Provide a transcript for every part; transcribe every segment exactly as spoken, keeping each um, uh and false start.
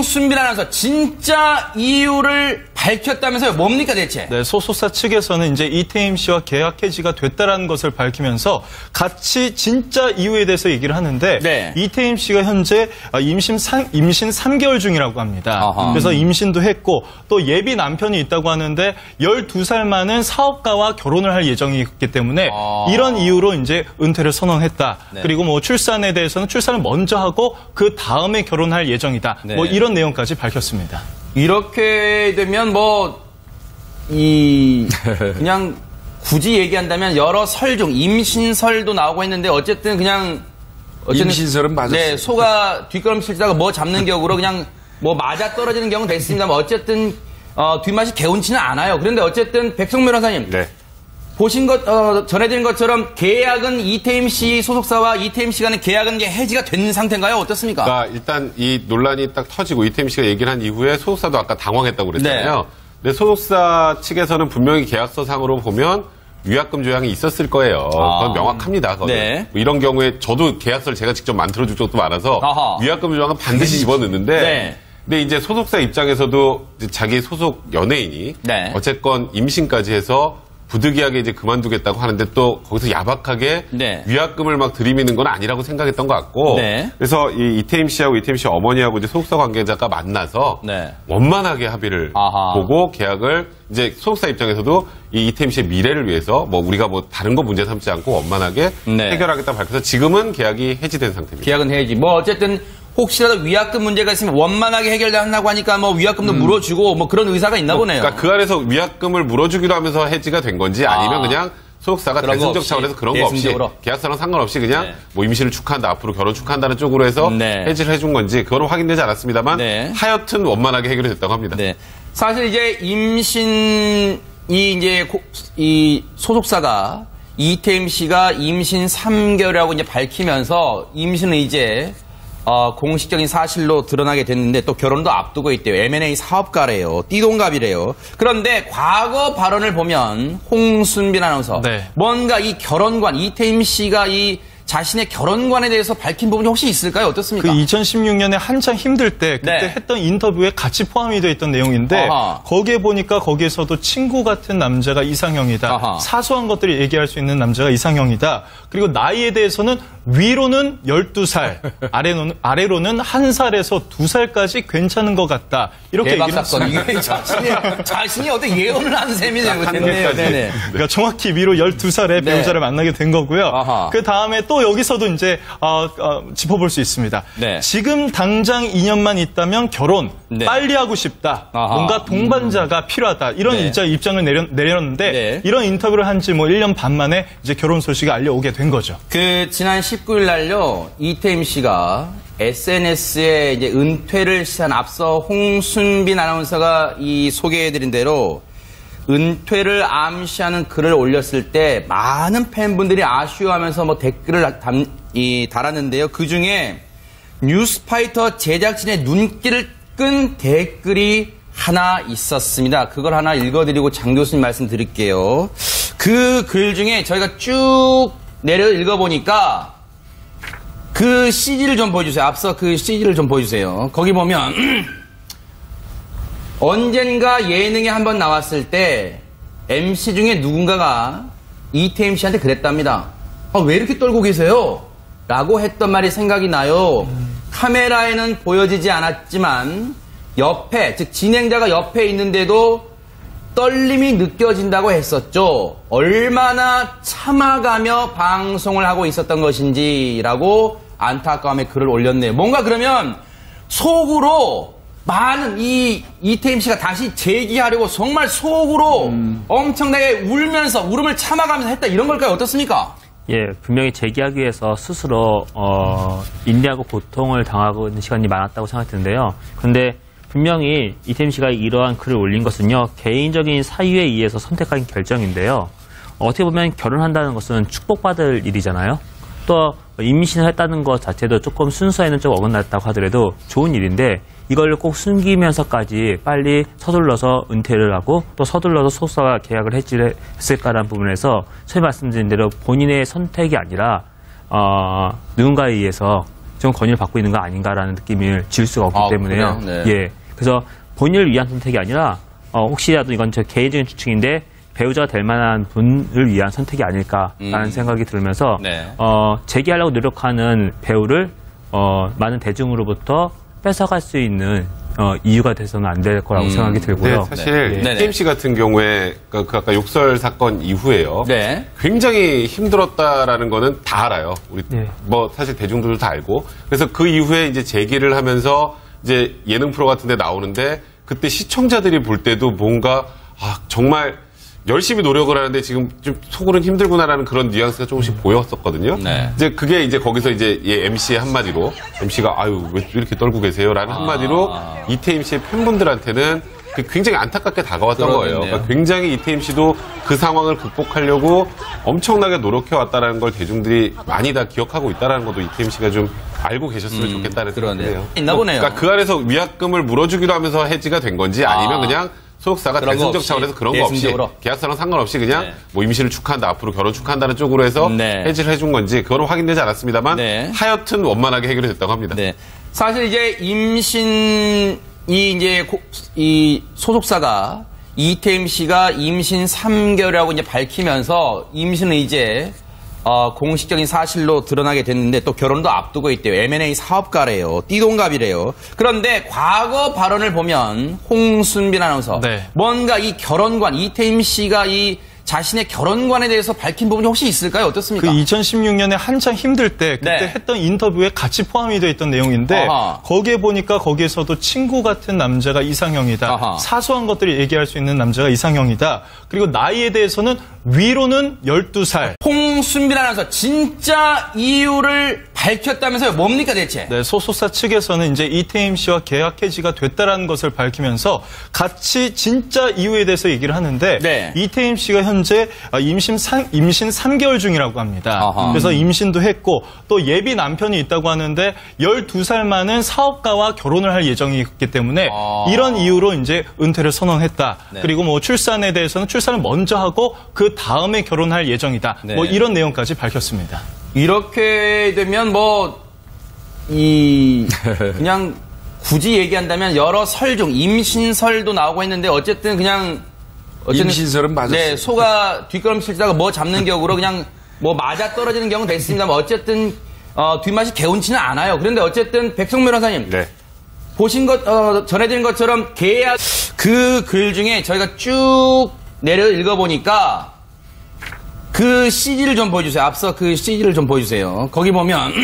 홍순빈 아나운서 진짜 이유를 밝혔다면서요? 뭡니까 대체? 네, 소속사 측에서는 이제 이태임 씨와 계약 해지가 됐다라는 것을 밝히면서 같이 진짜 이유에 대해서 얘기를 하는데 네. 이태임 씨가 현재 임신 삼, 임신 삼 개월 중이라고 합니다. 아하. 그래서 임신도 했고 또 예비 남편이 있다고 하는데 열두 살 많은 사업가와 결혼을 할 예정이기 때문에 아. 이런 이유로 이제 은퇴를 선언했다. 네. 그리고 뭐 출산에 대해서는 출산을 먼저 하고 그 다음에 결혼할 예정이다. 네. 뭐 이런 내용까지 밝혔습니다. 이렇게 되면 뭐 이 그냥 굳이 얘기한다면 여러 설 중 임신설도 나오고 했는데 어쨌든 그냥 어쨌든 임신설은 맞았어요. 네, 소가 뒷걸음치다가 뭐 잡는 격으로 그냥 뭐 맞아 떨어지는 경우는 됐습니다만 어쨌든 어, 뒷맛이 개운치는 않아요. 그런데 어쨌든 백성문 변호사님. 네. 보신 것, 어, 전해드린 것처럼 계약은 이태임 씨 소속사와 이태임 씨 간의 계약은 이게 해지가 된 상태인가요? 어떻습니까? 그러니까 일단 이 논란이 딱 터지고 이태임 씨가 얘기를 한 이후에 소속사도 아까 당황했다고 그랬잖아요. 네. 근데 소속사 측에서는 분명히 계약서상으로 보면 위약금 조항이 있었을 거예요. 아. 그건 명확합니다. 그건. 네. 뭐 이런 경우에 저도 계약서를 제가 직접 만들어줄 적도 많아서 아하. 위약금 조항은 반드시 집어넣는데 네. 근데 이제 소속사 입장에서도 이제 자기 소속 연예인이 네. 어쨌건 임신까지 해서 부득이하게 이제 그만두겠다고 하는데 또 거기서 야박하게 네. 위약금을 막 들이미는 건 아니라고 생각했던 것 같고 네. 그래서 이 이태임 씨하고 이태임 씨 어머니하고 이제 소속사 관계자가 만나서 네. 원만하게 합의를 아하. 보고 계약을 이제 소속사 입장에서도 이 이태임 씨의 미래를 위해서 뭐 우리가 뭐 다른 거 문제 삼지 않고 원만하게 네. 해결하겠다 밝혀서 지금은 계약이 해지된 상태입니다. 계약은 해야지. 뭐 어쨌든 혹시라도 위약금 문제가 있으면 원만하게 해결된다고 하니까 뭐 위약금도 음. 물어주고 뭐 그런 의사가 있나 뭐, 보네요. 그러니까 그 안에서 위약금을 물어주기로 하면서 해지가 된 건지 아니면 아. 그냥 소속사가 그런 거 대승적 없이, 차원에서 그런 거 없이 대승적으로. 계약서랑 상관없이 그냥 네. 뭐 임신을 축하한다 앞으로 결혼 축하한다는 쪽으로 해서 네. 해지를 해준 건지 그거는 확인되지 않았습니다만 네. 하여튼 원만하게 해결이 됐다고 합니다. 네. 사실 이제 임신이 이제 고, 이 소속사가 이태임 씨가 임신 삼 개월이라고 이제 밝히면서 임신은 이제 어, 공식적인 사실로 드러나게 됐는데 또 결혼도 앞두고 있대요. 엠 앤 에이 사업가래요. 띠동갑이래요. 그런데 과거 발언을 보면 홍순빈 아나운서 네. 뭔가 이 결혼관 이태임 씨가 이 자신의 결혼관에 대해서 밝힌 부분이 혹시 있을까요? 어떻습니까? 그 이천십육 년에 한창 힘들 때 그때 네. 했던 인터뷰에 같이 포함이 되어 있던 내용인데 아하. 거기에 보니까 거기에서도 친구 같은 남자가 이상형이다. 아하. 사소한 것들을 얘기할 수 있는 남자가 이상형이다. 그리고 나이에 대해서는 위로는 열두 살, 아래로는, 아래로는 한 살에서 두 살까지 괜찮은 것 같다. 이렇게 대박 얘기를 사건. 했습니다. 이게 자신이, 자신이 어떻게 예언을 한 셈이네요. 네네. 네네. 그러니까 정확히 위로 열두 살에 네. 배우자를 만나게 된 거고요. 아하. 그 다음에 또 여기서도 이제 어, 어, 짚어볼 수 있습니다. 네. 지금 당장 이 년만 있다면 결혼 네. 빨리 하고 싶다. 아하. 뭔가 동반자가 음. 필요하다. 이런 네. 입장, 입장을 내려, 내렸는데 네. 이런 인터뷰를 한 지 뭐 일 년 반 만에 이제 결혼 소식이 알려오게 된 거죠. 그 지난 십구 일 날요 이태임 씨가 에스 엔 에스에 이제 은퇴를 시한 앞서 홍순빈 아나운서가 이 소개해드린 대로 은퇴를 암시하는 글을 올렸을 때 많은 팬분들이 아쉬워하면서 뭐 댓글을 담, 이, 달았는데요. 그 중에 뉴스파이터 제작진의 눈길을 끈 댓글이 하나 있었습니다. 그걸 하나 읽어드리고 장 교수님 말씀드릴게요. 그 글 중에 저희가 쭉 내려 읽어보니까 그 씨지를 좀 보여주세요. 앞서 그 씨지를 좀 보여주세요. 거기 보면 언젠가 예능에 한번 나왔을 때 엠씨 중에 누군가가 이태임 씨한테 그랬답니다. 아, 왜 이렇게 떨고 계세요? 라고 했던 말이 생각이 나요. 카메라에는 보여지지 않았지만 옆에, 즉 진행자가 옆에 있는데도 떨림이 느껴진다고 했었죠. 얼마나 참아가며 방송을 하고 있었던 것인지라고 안타까움의 글을 올렸네요. 뭔가 그러면 속으로 많은 이 이태임 씨가 다시 재기하려고 정말 속으로 음. 엄청나게 울면서 울음을 참아가면서 했다 이런 걸까요? 어떻습니까? 예, 분명히 재기하기 위해서 스스로 어, 인내하고 고통을 당하고 있는 시간이 많았다고 생각했는데요. 그런데 분명히 이태임 씨가 이러한 글을 올린 것은요, 개인적인 사유에 의해서 선택한 결정인데요. 어떻게 보면 결혼한다는 것은 축복받을 일이잖아요. 또 임신을 했다는 것 자체도 조금 순서에는 좀 어긋났다고 하더라도 좋은 일인데 이걸 꼭 숨기면서까지 빨리 서둘러서 은퇴를 하고 또 서둘러서 소속사와 계약을 했을까라는 부분에서 처음에 말씀드린 대로 본인의 선택이 아니라 어, 누군가에 의해서 좀 권유를 받고 있는 거 아닌가라는 느낌을 지울 수가 없기 아, 때문에요. 그래요? 네. 예. 그래서 본인을 위한 선택이 아니라 어, 혹시라도 이건 저 개인적인 추측인데 배우자가 될 만한 분을 위한 선택이 아닐까라는 음. 생각이 들면서 네. 어, 재기하려고 노력하는 배우를 어, 많은 대중으로부터 뺏어갈 수 있는 어, 이유가 돼서는 안 될 거라고 음. 생각이 들고요. 네, 사실 네. 이티엠씨 같은 경우에 그, 그 아까 욕설 사건 이후에요. 네. 굉장히 힘들었다라는 거는 다 알아요. 우리 네. 뭐 사실 대중들도 다 알고. 그래서 그 이후에 이제 재기를 하면서 이제 예능 프로 같은 데 나오는데 그때 시청자들이 볼 때도 뭔가 아, 정말 열심히 노력을 하는데 지금 좀 속으로는 힘들구나라는 그런 뉘앙스가 조금씩 보였었거든요. 네. 이제 그게 이제 거기서 이제 얘 엠씨의 한마디로 엠씨가 아유 왜 이렇게 떨고 계세요라는 한마디로 이태임씨의 팬분들한테는 그 굉장히 안타깝게 다가왔던 그러겠네요. 거예요. 그러니까 굉장히 이태임씨도 그 상황을 극복하려고 엄청나게 노력해 왔다라는 걸 대중들이 많이 다 기억하고 있다라는 것도 이태임씨가 좀 알고 계셨으면 음, 좋겠다는 그러네요. 생각이에요. 있나 보네요. 그러니까 그 안에서 위약금을 물어주기로 하면서 해지가 된 건지 아니면 아. 그냥 소속사가 그런 거 대승적 없이, 차원에서 그런 거 없이 대승적으로. 계약서랑 상관없이 그냥 네. 뭐 임신을 축하한다 앞으로 결혼 축하한다는 쪽으로 해서 네. 해지를 해준 건지 그거는 확인되지 않았습니다만 네. 하여튼 원만하게 해결이 됐다고 합니다. 네. 사실 이제 임신이 이제 고, 이 소속사가 이태임 씨가 임신 삼 개월이라고 이제 밝히면서 임신은 이제 어, 공식적인 사실로 드러나게 됐는데 또 결혼도 앞두고 있대요. 엠 앤 에이 사업가래요. 띠동갑이래요. 그런데 과거 발언을 보면 홍순빈 아나운서 네. 뭔가 이 결혼관 이태임 씨가 이 자신의 결혼관에 대해서 밝힌 부분이 혹시 있을까요? 어떻습니까? 그 이천십육 년에 한창 힘들 때 그때 네. 했던 인터뷰에 같이 포함이 되어 있던 내용인데 아하. 거기에 보니까 거기에서도 친구 같은 남자가 이상형이다. 아하. 사소한 것들을 얘기할 수 있는 남자가 이상형이다. 그리고 나이에 대해서는 위로는 열두 살. 홍순빈 아나운서 진짜 이유를 밝혔다면서요? 뭡니까 대체? 네, 소속사 측에서는 이제 이태임 씨와 계약 해지가 됐다라는 것을 밝히면서 같이 진짜 이유에 대해서 얘기를 하는데 네. 이태임 씨가 현재 임신 삼, 임신 삼 개월 중이라고 합니다. 아하. 그래서 임신도 했고 또 예비 남편이 있다고 하는데 열두 살 많은 사업가와 결혼을 할 예정이기 때문에 아. 이런 이유로 이제 은퇴를 선언했다. 네. 그리고 뭐 출산에 대해서는 출산을 먼저 하고 그 다음에 결혼할 예정이다. 네. 뭐 이런 내용까지 밝혔습니다. 이렇게 되면 뭐, 이, 그냥 굳이 얘기한다면 여러 설 중, 임신설도 나오고 했는데 어쨌든 그냥. 어쨌든 임신설은 맞았어요. 네, 소가 뒷걸음치다가 뭐 잡는 격으로 그냥 뭐 맞아 떨어지는 경우도 있습니다만 어쨌든, 어, 뒷맛이 개운치는 않아요. 그런데 어쨌든 백성 변호사님. 네. 보신 것, 어, 전해드린 것처럼 계약, 그 글 중에 저희가 쭉 내려 읽어보니까 그 씨지를 좀 보여주세요. 앞서 그 씨지를 좀 보여주세요. 거기 보면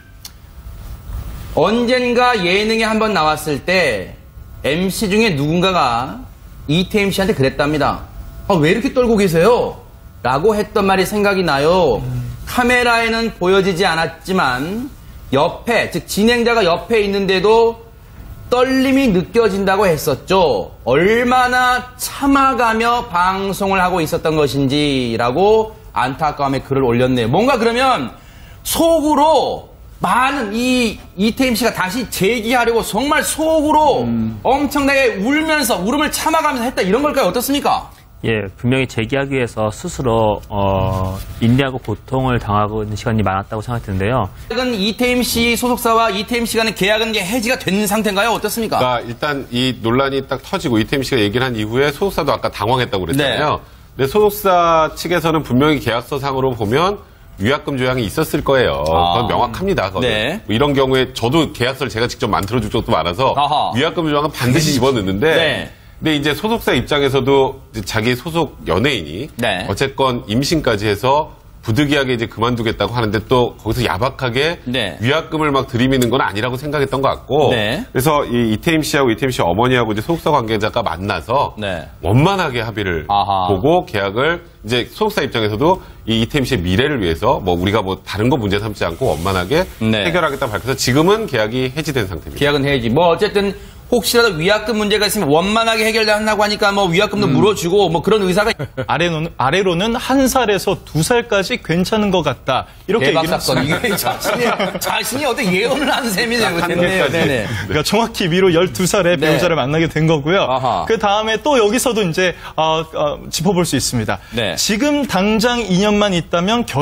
언젠가 예능에 한번 나왔을 때 엠씨 중에 누군가가 이태임 씨한테 그랬답니다. 아, 왜 이렇게 떨고 계세요? 라고 했던 말이 생각이 나요. 카메라에는 보여지지 않았지만 옆에, 즉 진행자가 옆에 있는데도 떨림이 느껴진다고 했었죠. 얼마나 참아가며 방송을 하고 있었던 것인지라고 안타까움의 글을 올렸네요. 뭔가 그러면 속으로 많은 이 이태임 씨가 다시 재기하려고 정말 속으로 음. 엄청나게 울면서 울음을 참아가면서 했다 이런 걸까요? 어떻습니까? 예, 분명히 재기하기 위해서 스스로 어, 인내하고 고통을 당하고 있는 시간이 많았다고 생각했는데요. 계약은 이태임 씨 소속사와 이태임 씨 간의 계약은 이제 해지가 된 상태인가요? 어떻습니까? 그러니까 일단 이 논란이 딱 터지고 이태임 씨가 얘기를 한 이후에 소속사도 아까 당황했다고 그랬잖아요. 네. 근데 소속사 측에서는 분명히 계약서상으로 보면 위약금 조항이 있었을 거예요. 아. 그건 명확합니다. 그거는. 네. 뭐 이런 경우에 저도 계약서를 제가 직접 만들어줄 적도 많아서 아하. 위약금 조항은 반드시 집어넣는데 네. 근데 이제 소속사 입장에서도 이제 자기 소속 연예인이 네. 어쨌건 임신까지 해서 부득이하게 이제 그만두겠다고 하는데 또 거기서 야박하게 네. 위약금을 막 들이미는 건 아니라고 생각했던 것 같고 네. 그래서 이 이태임 씨하고 이태임 씨 어머니하고 이제 소속사 관계자가 만나서 네. 원만하게 합의를 아하. 보고 계약을 이제 소속사 입장에서도 이 이태임 씨의 미래를 위해서 뭐 우리가 뭐 다른 거 문제 삼지 않고 원만하게 네. 해결하겠다 밝혀서 지금은 계약이 해지된 상태입니다. 계약은 해야지. 뭐 어쨌든 혹시라도 위약금 문제가 있으면 원만하게 해결된다고 하니까 뭐 위약금도 음. 물어주고 뭐 그런 의사가 아래로는, 아래로는 한 살에서 두 살까지 괜찮은 것 같다. 이렇게 대박 얘기를 사건. 했습니다. 이게 자신이 자신이 어떻게 예언을 한 셈이네요. 네네. 네네. 그러니까 정확히 위로 열두 살에 네. 배우자를 만나게 된 거고요. 아하. 그 다음에 또 여기서도 이제 어, 어, 짚어볼 수 있습니다. 네. 지금 당장 이 년만 있다면 결혼,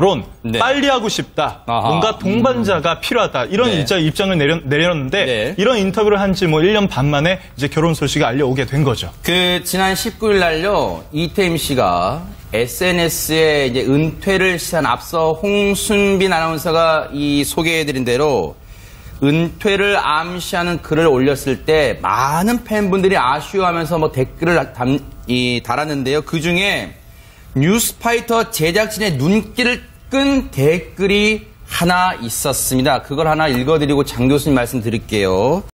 네. 빨리 하고 싶다. 아하. 뭔가 동반자가 필요하다. 이런 네. 입장, 입장을 내려, 내렸는데 네. 이런 인터뷰를 한 지 뭐 일 년 반 만에 이제 결혼 소식이 알려오게 된 거죠. 그 지난 십구 일 날요 이태임 씨가 에스엔에스에 이제 은퇴를 시한 앞서 홍순빈 아나운서가 이 소개해드린 대로 은퇴를 암시하는 글을 올렸을 때 많은 팬분들이 아쉬워하면서 뭐 댓글을 담, 이, 달았는데요. 그 중에 뉴스파이터 제작진의 눈길을 끈 댓글이 하나 있었습니다. 그걸 하나 읽어드리고 장 교수님 말씀 드릴게요.